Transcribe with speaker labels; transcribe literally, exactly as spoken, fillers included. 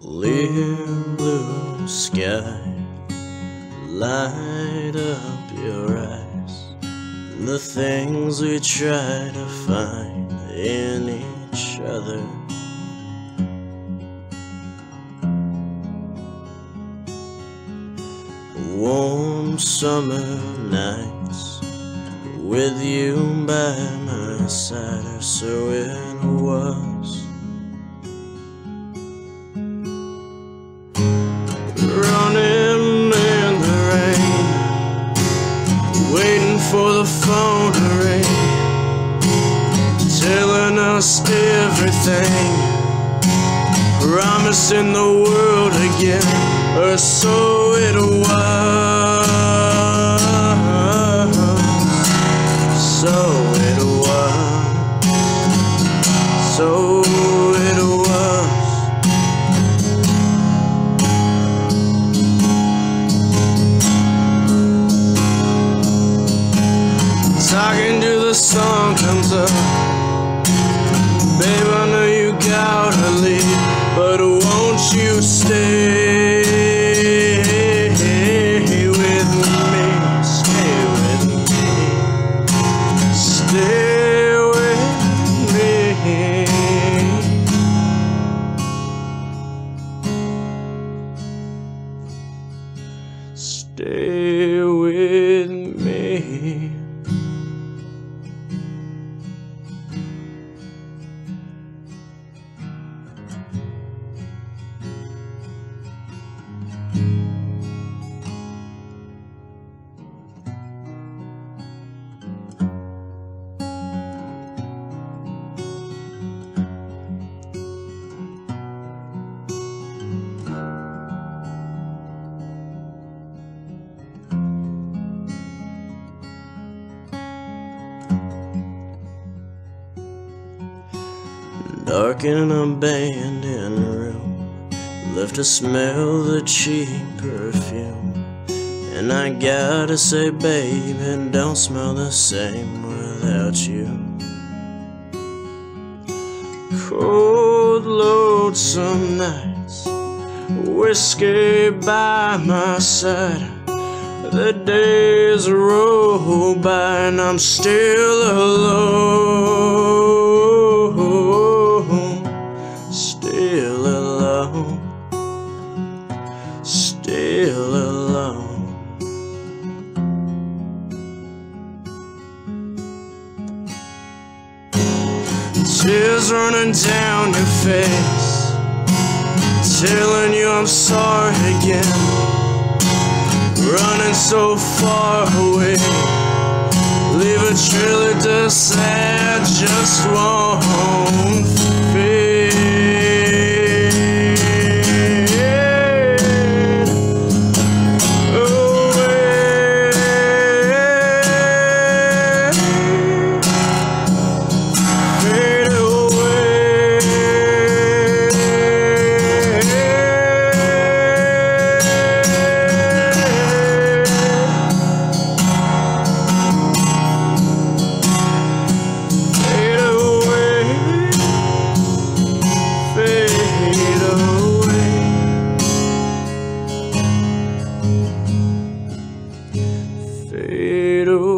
Speaker 1: Clear blue sky, light up your eyes, the things we try to find in each other. Warm summer nights with you by my side, or so it was. Running in the rain, waiting for the phone to ring, telling us everything, promising the world again, or so it was. So it was. So it was. Talking to the song comes up. Babe, I know you gotta leave, but won't you stay with me? Stay with me. Stay with me. Stay with me. Dark in an abandoned room, left to smell the cheap perfume. And I gotta say, babe, it don't smell the same without you. Cold, lonesome nights, whiskey by my side. The days roll by and I'm still alone. Still alone, still alone. Tears running down your face, telling you I'm sorry again. Running so far away, leave a trail of dust that just won't fade. Fade away.